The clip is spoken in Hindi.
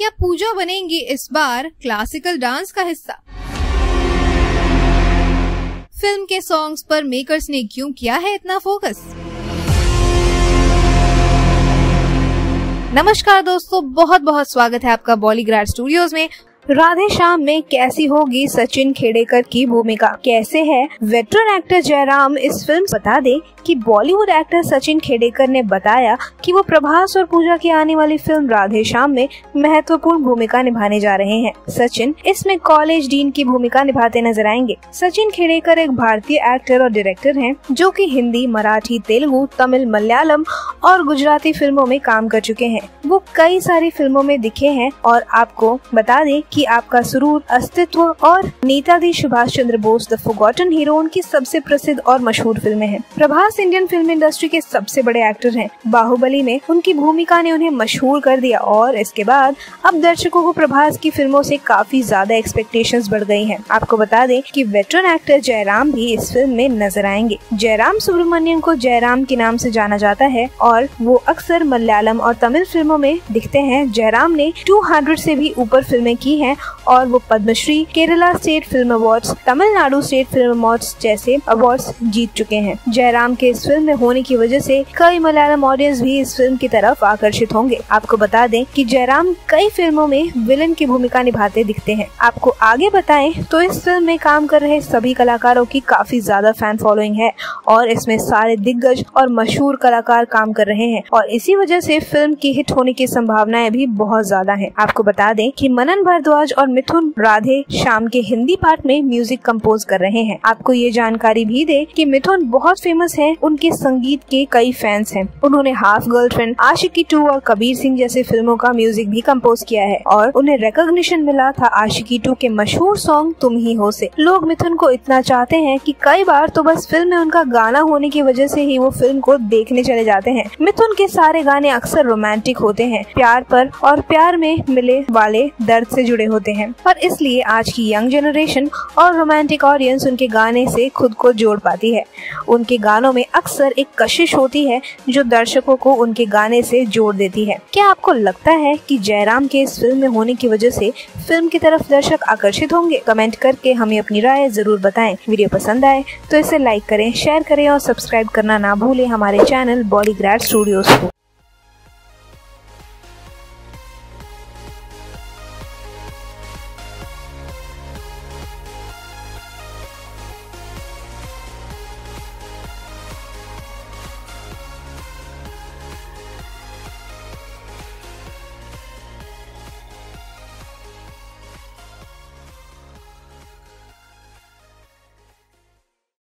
क्या पूजा बनेंगी इस बार क्लासिकल डांस का हिस्सा? फिल्म के सॉन्ग्स पर मेकर्स ने क्यों किया है इतना फोकस? नमस्कार दोस्तों, बहुत बहुत स्वागत है आपका बॉलीग्राड स्टूडियोज में। राधे श्याम में कैसी होगी सचिन खेड़ेकर की भूमिका, कैसे है वेटरन एक्टर जयराम इस फिल्म। बता दे कि बॉलीवुड एक्टर सचिन खेड़ेकर ने बताया कि वो प्रभास और पूजा की आने वाली फिल्म राधे श्याम में महत्वपूर्ण भूमिका निभाने जा रहे हैं। सचिन इसमें कॉलेज डीन की भूमिका निभाते नजर आएंगे। सचिन खेड़ेकर एक भारतीय एक्टर और डायरेक्टर हैं जो कि हिंदी, मराठी, तेलुगु, तमिल, मलयालम और गुजराती फिल्मों में काम कर चुके हैं। वो कई सारी फिल्मों में दिखे हैं और आपको बता दें कि आपका सुरूर, अस्तित्व और Netaji Subhash Chandra Bose the forgotten hero उनकी सबसे प्रसिद्ध और मशहूर फिल्में हैं। प्रभास इंडियन फिल्म इंडस्ट्री के सबसे बड़े एक्टर हैं। बाहुबली में उनकी भूमिका ने उन्हें मशहूर कर दिया और इसके बाद अब दर्शकों को प्रभास की फिल्मों से काफी ज्यादा एक्सपेक्टेशंस बढ़ गई हैं। आपको बता दें कि वेटरन एक्टर जयराम भी इस फिल्म में नजर आएंगे। जयराम सुब्रमण्यम को जयराम के नाम से जाना जाता है और वो अक्सर मलयालम और तमिल फिल्मों में दिखते हैं। जयराम ने 200 से भी ऊपर फिल्में की हैं और वो Padma Shri, Kerala state film awards, Tamil Nadu state film awards जैसे अवार्ड्स जीत चुके हैं। जयराम के इस फिल्म में होने की वजह से कई मलयालम ऑडियंस भी इस फिल्म की तरफ आकर्षित होंगे। आपको बता दें कि जयराम कई फिल्मों में विलन की भूमिका निभाते दिखते हैं। आपको आगे बताएं तो इस फिल्म में काम कर रहे सभी कलाकारों की काफी ज्यादा फैन फॉलोइंग है और इसमें सारे दिग्गज और मशहूर कलाकार काम कर रहे हैं और इसी वजह से फिल्म की हिट होने की संभावनाएं भी बहुत ज्यादा है। आपको बता दें कि मनन भारद्वाज और मिथुन राधे श्याम के हिंदी पार्ट में म्यूजिक कंपोज कर रहे हैं। आपको ये जानकारी भी दे कि मिथुन बहुत फेमस है, उनके संगीत के कई फैंस हैं। उन्होंने हाफ गर्लफ्रेंड, आशिकी 2 और कबीर सिंह जैसे फिल्मों का म्यूजिक भी कंपोज किया है और उन्हें रिकॉग्निशन मिला था आशिकी 2 के मशहूर सॉन्ग तुम ही हो से। लोग मिथुन को इतना चाहते हैं कि कई बार तो बस फिल्म में उनका गाना होने की वजह से ही वो फिल्म को देखने चले जाते हैं। मिथुन के सारे गाने अक्सर रोमांटिक होते हैं, प्यार पर और प्यार में मिले वाले दर्द से जुड़े होते हैं और इसलिए आज की यंग जनरेशन और रोमांटिक ऑडियंस उनके गाने से खुद को जोड़ पाती है। उनके गानों में अक्सर एक कशिश होती है जो दर्शकों को उनके गाने से जोड़ देती है। क्या आपको लगता है कि जयराम के इस फिल्म में होने की वजह से फिल्म की तरफ दर्शक आकर्षित होंगे? कमेंट करके हमें अपनी राय जरूर बताएं। वीडियो पसंद आए तो इसे लाइक करें, शेयर करें और सब्सक्राइब करना ना भूलें हमारे चैनल बॉलीग्राड स्टूडियोज को।